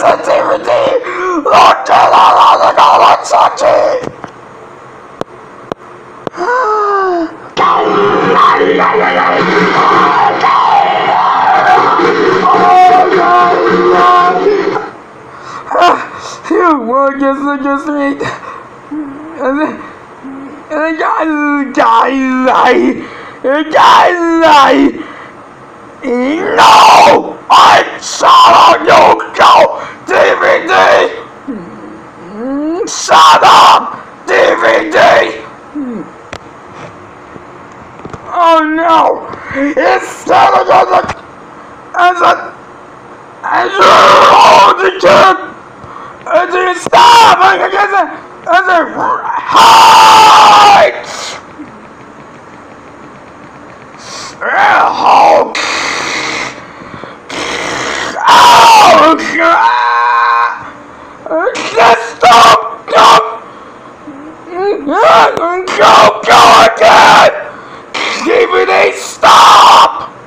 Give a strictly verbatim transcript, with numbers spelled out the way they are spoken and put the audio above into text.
a D V D! Look at all the golden touchy! You won't get sick of me. And then, and then guys, guys, guys, no! I saw you go D V D! Shut up! D V D! Oh no! It's telling us as a as a holy kid! As a stop! As a as a hide! Oh! Oh! Just stop! Stop! Go! Go again! D V D, stop!